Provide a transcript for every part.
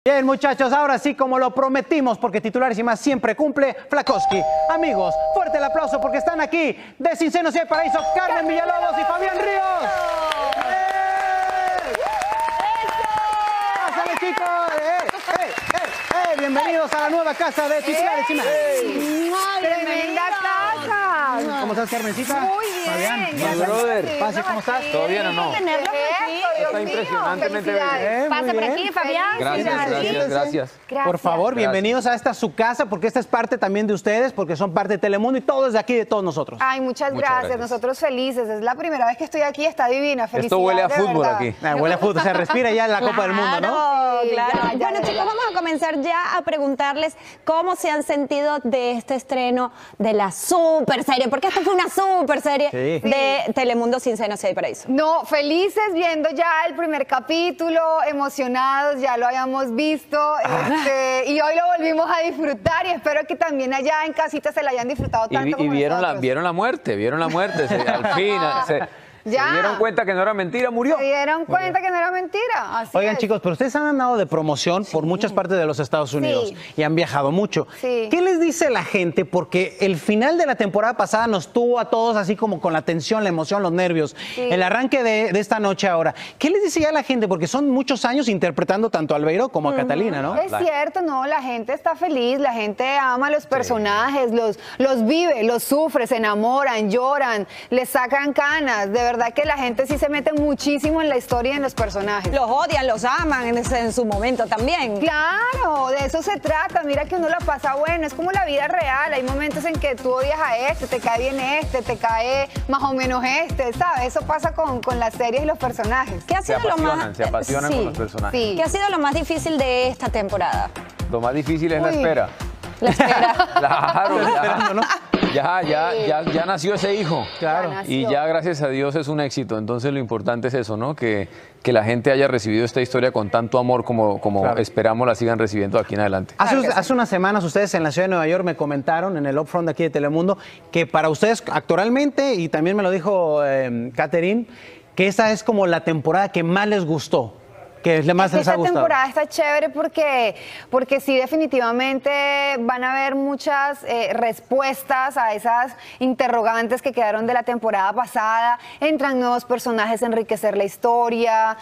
Bien, muchachos, ahora sí, como lo prometimos, porque Titulares y Más siempre cumple, Flakowski. Amigos, fuerte el aplauso porque están aquí de Sin Senos y el Paraíso, Carmen Villalobos y Fabián Ríos. ¡Pásale, chicos! Bienvenidos a la nueva casa de Titulares y Más. ¡Tremenda casa! ¿Cómo estás, Carmencita? Muy bien. Fabián, Gracias, brother. Pase, ¿cómo estás? ¿Todo bien o no? Está impresionantemente bien. Pase por aquí, Fabián. Gracias. Por favor, bienvenidos a esta su casa, porque esta es parte también de ustedes, porque son parte de Telemundo y todo es de aquí, de todos nosotros. Ay, muchas gracias. Nosotros felices. Es la primera vez que estoy aquí, está divina. Felicidades. Esto huele a de fútbol verdad. aquí. Huele a fútbol, se respira ya en la Copa del Mundo, ¿no? Sí, Claro. ya, Bueno, ya, chicos, ya. vamos a comenzar ya a preguntarles cómo se han sentido de este estreno de la super serie, porque esta fue una super serie de Telemundo Sin Senos y el Paraíso. No, felices viendo ya el primer capítulo, emocionados, ya lo habíamos visto y hoy lo volvimos a disfrutar y espero que también allá en casita se la hayan disfrutado tanto Y como vieron nosotros. la muerte, al fin se Ya. dieron cuenta que no era mentira, murió. Se dieron cuenta que no era mentira. Así Oigan, es. chicos, pero ustedes han andado de promoción por muchas partes de los Estados Unidos Sí. y han viajado mucho. Sí. ¿Qué les dice la gente? Porque el final de la temporada pasada nos tuvo a todos así como con la tensión, la emoción, los nervios. Sí. El arranque de esta noche ahora. ¿Qué les dice ya la gente? Porque son muchos años interpretando tanto a Albeiro como a Catalina, ¿no? Es cierto, no, la gente está feliz, la gente ama a los personajes, los vive, los sufre, se enamoran, lloran, les sacan canas. De verdad que la gente sí se mete muchísimo en la historia y en los personajes. Los odian, los aman en su momento también. Claro, de eso se trata. Mira que uno la pasa bueno, es como la vida real. Hay momentos en que tú odias a este, te cae bien este, te cae más o menos este, ¿sabes? Eso pasa con las series y los personajes. ¿Qué ha sido Se apasionan con los personajes. Sí. ¿Qué ha sido lo más difícil de esta temporada? Lo más difícil es la Uy. espera. La espera. Claro, Esperando, ¿no? ya nació ese hijo. Claro. Ya nació. Y ya gracias a Dios es un éxito. Entonces lo importante es eso, ¿no? Que la gente haya recibido esta historia con tanto amor como Claro. esperamos la sigan recibiendo aquí en adelante. Hace unas semanas ustedes en la ciudad de Nueva York me comentaron en el Upfront de aquí de Telemundo que para ustedes actoralmente, y también me lo dijo Catherine, que esta es como la temporada que más les gustó, que es la más les ha Esta gustado. temporada está chévere porque sí, definitivamente van a haber muchas respuestas a esas interrogantes que quedaron de la temporada pasada. Entran nuevos personajes a enriquecer la historia.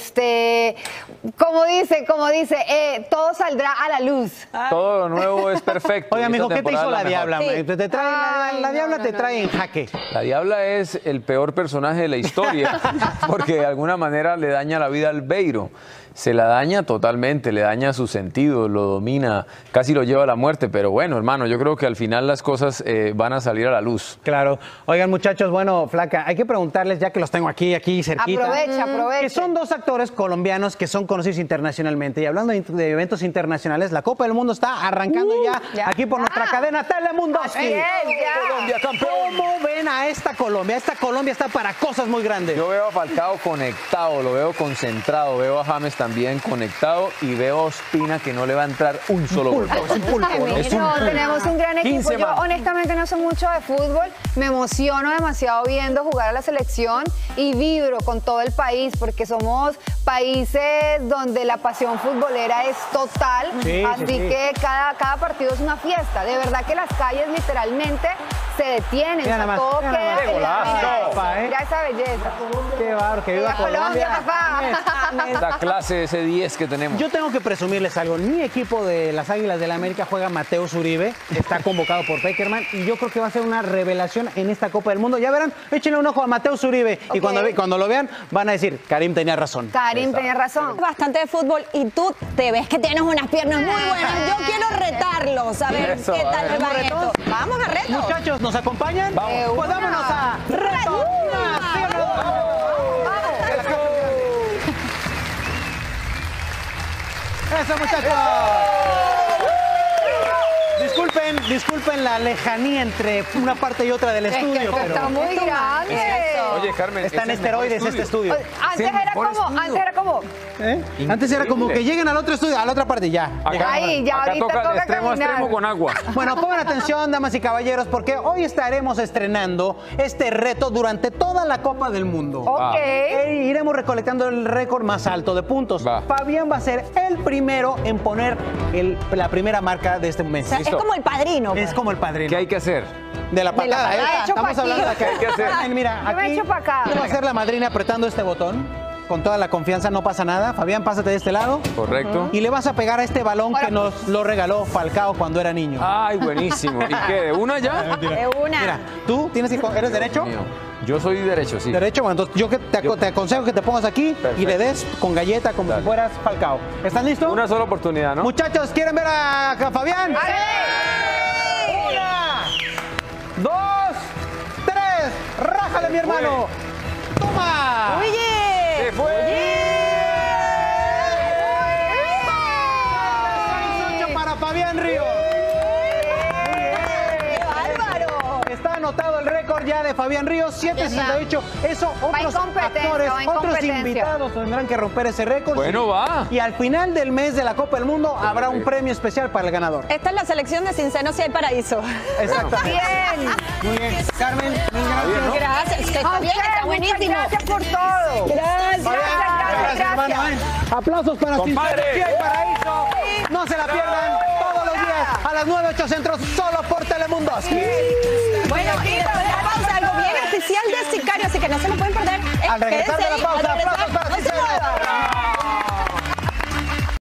Como dice, todo saldrá a la luz. Todo lo nuevo es perfecto. Oiga, y esta mijo, ¿qué te temporada hizo es la mejor. Diabla? Sí. Te trae, Ay, la Diabla no, te no, trae no. en jaque. La Diabla es el peor personaje de la historia porque de alguna manera le daña la vida a Albeiro. Se la daña totalmente, le daña su sentido, lo domina, casi lo lleva a la muerte. Pero bueno, hermano, yo creo que al final las cosas van a salir a la luz. Claro. Oigan, muchachos, bueno, Flaca, hay que preguntarles, ya que los tengo aquí cerquita. Aprovecha. Que son dos actores colombianos que son conocidos internacionalmente. Y hablando de eventos internacionales, la Copa del Mundo está arrancando ya aquí por nuestra cadena Telemundo. Así es, ya. Colombia, campeón. ¿Cómo ven a esta Colombia? Esta Colombia está para cosas muy grandes. Yo veo a Falcao conectado, lo veo concentrado, veo a James también conectado y veo a Ospina que no le va a entrar un solo gol. Es un pulpo, ¿no? Es un No, pulpo. tenemos un gran equipo. 15 Yo más. honestamente no sé mucho de fútbol, me emociono demasiado viendo jugar a la selección y vibro con todo el país porque somos países donde la pasión futbolera es total, Sí, así sí, sí. que cada partido es una fiesta. De verdad que las calles literalmente se detienen, Mira nada más, todo mira nada queda más. en la Golazo. mira, Papá, ¿eh? mira esa belleza. Qué bárbaro, que viva Viva Colombia, Colombia. papá. Esta clase, ese 10 que tenemos. Yo tengo que presumirles algo. Mi equipo de las Águilas del la América juega Mateus Uribe, está convocado por Peckerman y yo creo que va a ser una revelación en esta Copa del Mundo. Ya verán, échenle un ojo a Mateus Uribe y cuando lo vean van a decir, Karim tenía razón. Karim tenía razón. Bastante de fútbol y tú te ves que tienes unas piernas muy buenas. Yo quiero retarlos, a ver Eso, qué a tal ver. les va ¿Retos? esto. Vamos a retos. Muchachos, ¿nos acompañan? Vamos. Pues vámonos a Reto Nacional. ¡Eso, muchachos! Disculpen la lejanía entre una parte y otra del Es que estudio, esto pero está muy grande. Oye, Carmen, Está en es el mejor esteroides este estudio. Antes era como, ¿Eh? Antes era como que lleguen al otro estudio, a la otra parte, ya. Ahí, ya acá ahorita toca de toca extremo a caminar. extremo con agua. Bueno, pongan atención, damas y caballeros, porque hoy estaremos estrenando este reto durante toda la Copa del Mundo. Ok. Iremos recolectando el récord más alto de puntos. Va. Fabián va a ser el primero en poner la primera marca de este mes. O sea, es Listo. como el padrino. Es pues. como el padrino. ¿Qué hay que hacer? De la patada, patada. ¿eh? Hecho Estamos pa' hablando de aquí. acá. ¿Qué hay que hacer? Mira, Yo me aquí echo pa' acá. yo voy a ser la madrina apretando este botón. Con toda la confianza, no pasa nada. Fabián, pásate de este lado. Correcto. Y le vas a pegar a este balón que nos lo regaló Falcao cuando era niño. Ay, buenísimo. ¿Y qué? ¿De una ya? De una. Mira, tú tienes que, eres derecho. Mío. Yo soy derecho, sí. Derecho, bueno, entonces yo te aconsejo que te pongas aquí y le des con galleta como Dale. si fueras Falcao. ¿Estás listo? Una sola oportunidad, ¿no? Muchachos, ¿quieren ver a Fabián? Una, dos, tres. Rájale, mi hermano. Toma. Oye. ¡Se fue! 6-8 para Fabián Ríos. ¡Qué bárbaro! Está anotado el récord ya de Fabián Ríos, 768. Eso Va en otros competencia, actores, va en otros competencia. invitados tendrán que romper ese récord. Bueno, va. Y al final del mes de la Copa del Mundo habrá un premio especial para el ganador. Esta es la selección de Sin Seno Si Hay Paraíso. Exactamente. Bien. Muy bien. Carmen, mil gracias. ¿no? Gracias. Es que está bien, está Muchas buenísimo. gracias por todo. Gracias. Gracias, hermano. Aplausos para Compadre. Sin Seno Si Hay Paraíso. No se la pierdan todos los días a las 9:08 centros solo por Telemundo. Bueno, y después de la pausa, algo bien especial de Sicario, así que no se lo pueden perder. Al regresar de Quédense la ahí, pausa, al regresar, aplausos para no se Sin Seno. muevan.